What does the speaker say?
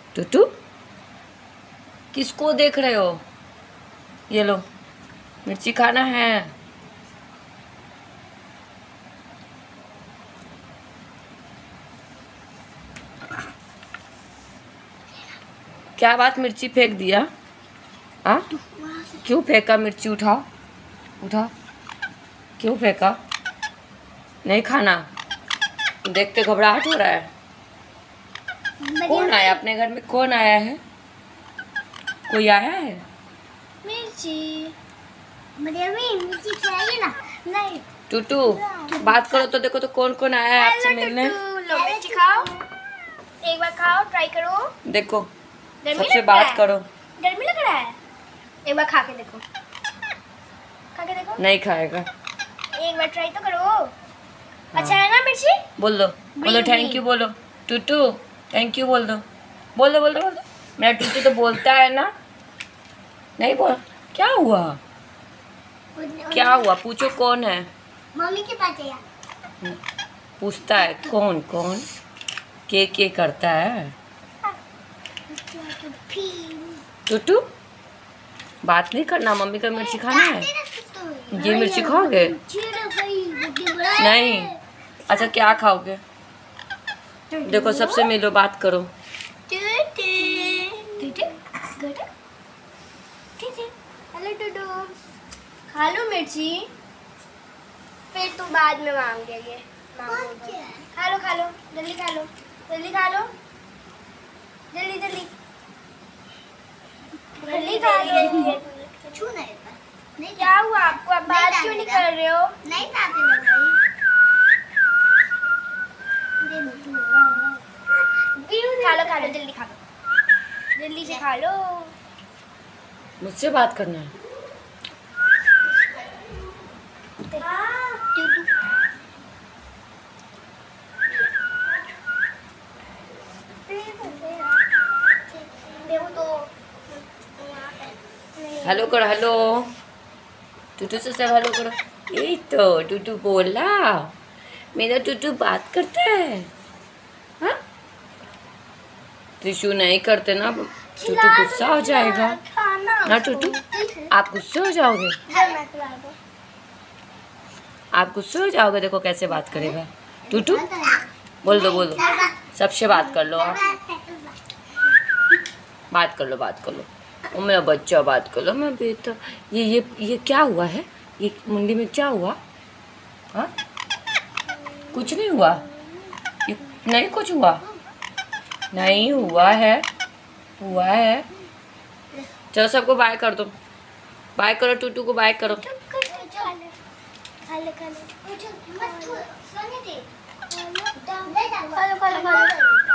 टूटू किसको देख रहे हो? ये लो, मिर्ची खाना है। क्या बात, मिर्ची फेंक दिया? आ? क्यों फेंका मिर्ची? उठाओ उठाओ, क्यों फेंका? नहीं खाना? देख के घबराहट हो रहा है। कौन आया अपने घर में? कौन आया है? कोई आया है? मिर्ची मिर्ची खिलाइए ना। नहीं टूटू बात करो तो, देखो तो कौन कौन आया है आपसे मिलने। लो मिर्ची खाओ, एक बार खाओ, ट्राई करो। देखो सबसे बात करो। गर्मी लग रहा है? एक बार खा के देखो, खा के देखो। नहीं खाएगा। एक बार ट्राई तो करो। अच्छा है ना मिर्ची? बोल दो, बोलो थैंक यू बोलो। टूटू थैंक यू बोल दो, बोल दो बोल दो बोल दो। मेरा टूटू तो बोलता है ना। नहीं बोल। क्या हुआ? क्या हुआ? पूछो कौन है? मम्मी के पास गया। पूछता है कौन कौन, के करता है। टूटू बात नहीं करना, मम्मी का मिर्ची खाना है। ये मिर्ची खाओगे? नहीं। अच्छा क्या खाओगे? देखो सबसे मिलो, बात करो। हेलो टूटू, खा लो मिर्ची, फिर तू बाद में मांगेगे। खा लो जल्दी खा लो, जल्दी खा लो, जल्दी जल्दी जल्दी खा लो। नहीं क्या हुआ आपको? आप बात क्यों नहीं कर रहे हो? नहीं खा लो जल्दी खा लो, जल्दी से खा लो। मुझसे बात करना है। हेलो करो, हेलो टूटू से सब हेलो करो। यही तो टूटू बोला, मेरा टूटू बात करता है। हाँ त्रिशु नहीं करते ना, टूटू गुस्सा हो जाएगा ना। टूटू आप गुस्से हो जाओगे, आप गुस्से हो जाओगे। देखो कैसे बात करेगा टूटू। बोल दो बोल दो, सबसे बात कर लो आप। बात कर लो बात कर लो। ओ मेरा बच्चा बात कर लो। मैं बेटा ये क्या हुआ है? ये मुंडी में क्या हुआ? हाँ कुछ नहीं हुआ। ये नहीं कुछ हुआ, नहीं हुआ है, हुआ है। चलो सबको बाय कर दो, बाय करो टूटू को, बाय करो। खा लो